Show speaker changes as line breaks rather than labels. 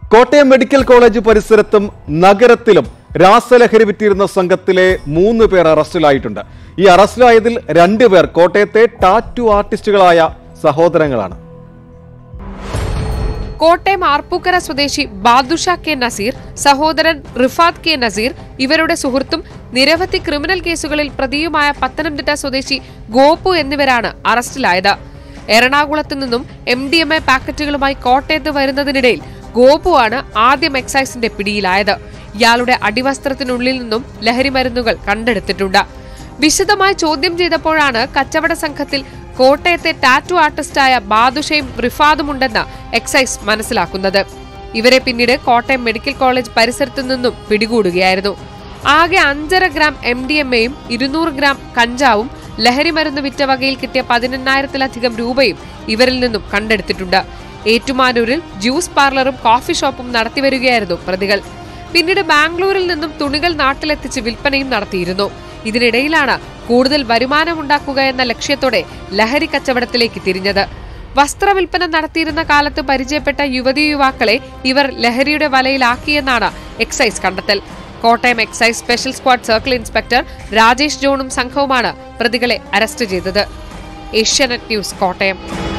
Kottayam medical college പരിസരത്തും നഗരത്തിലും രാസലഹരി വിറ്റിരുന്ന സംഘത്തിലെ 3 പേർ അറസ്റ്റിലായിട്ടുണ്ട്. ഈ അറസ്റ്റിലായതിൽ 2 പേർ കോട്ടയത്തെ ടാറ്റു ആർട്ടിസ്റ്റുകളായ സഹോദരങ്ങളാണ്.
കോട്ടയം ആർപ്പൂക്കര സ്വദേശി ബാദുഷ കെ നസീർ, സഹോദരൻ റിഫാത്ത് കെ നസീർ, ഇവരുടെ സുഹൃത്തും നിരവധി ക്രിമിനൽ കേസുകളിൽ പ്രതിയുമായ പത്തനംതിട്ട സ്വദേശി ഗോപു എന്നിവരാണ് അറസ്റ്റിലായത്. എറണാകുളത്ത് നിന്നും MDMA പാക്കറ്റുകളുമായി കോട്ടയത്ത് വരുന്നതിനിടയിൽ ഗോപുവാണ് ആദ്യം എക്സൈസിന്റെ പിടിയിലായത്. ഇയാളുടെ അടിവസ്ത്രത്തിനുള്ളിൽ നിന്നും ലഹരി മരുന്നുകൾ കണ്ടെടുത്തിട്ടുണ്ട്. വിശദമായി ചോദ്യം ചെയ്തപ്പോഴാണ് കച്ചവട സംഘത്തിൽ കോട്ടയത്തെ ടാറ്റു ആർട്ടിസ്റ്റായ ബാദുഷയും റിഫാദുമുണ്ടെന്ന് എക്സൈസ് മനസ്സിലാക്കുന്നത്. ഇവരെ പിന്നീട് കോട്ടയം മെഡിക്കൽ കോളേജ് പരിസരത്തു നിന്നും പിടികൂടുകയായിരുന്നു. ആകെ 5.5 ഗ്രാം MDMAയും 200 ഗ്രാം കഞ്ചാവും ലഹരി മരുന്ന് വിറ്റ വകയിൽ കിട്ടിയ 18,000-ലധികം രൂപയും ഇവരിൽ നിന്നും കണ്ടെടുത്തിട്ടുണ്ട്. ഏറ്റുമാനൂരിൽ ജ്യൂസ് പാർലറും കോഫി ഷോപ്പും നടത്തിവരികയായിരുന്നു പ്രതികൾ. പിന്നീട് ബാംഗ്ലൂരിൽ നിന്നും തുണികൾ നാട്ടിലെത്തിച്ച് വിൽപ്പനയും നടത്തിയിരുന്നു. ഇതിനിടയിലാണ് കൂടുതൽ വരുമാനമുണ്ടാക്കുക എന്ന ലക്ഷ്യത്തോടെ ലഹരി കച്ചവടത്തിലേക്ക് തിരിഞ്ഞത്. വസ്ത്രവിൽപ്പന നടത്തിയിരുന്ന കാലത്ത് പരിചയപ്പെട്ട യുവതീ-യുവാക്കളെ ഇവർ ലഹരിയുടെ വലയിലാക്കിയെന്നാണ് എക്സൈസ് കണ്ടെത്തൽ. Kottayam excise special squad circle inspector Rajesh ജോണും സംഘവുമാണ് പ്രതികളെ അറസ്റ്റ് ചെയ്തത്. ഏഷ്യാനെറ്റ് ന്യൂസ്, കോട്ടയം.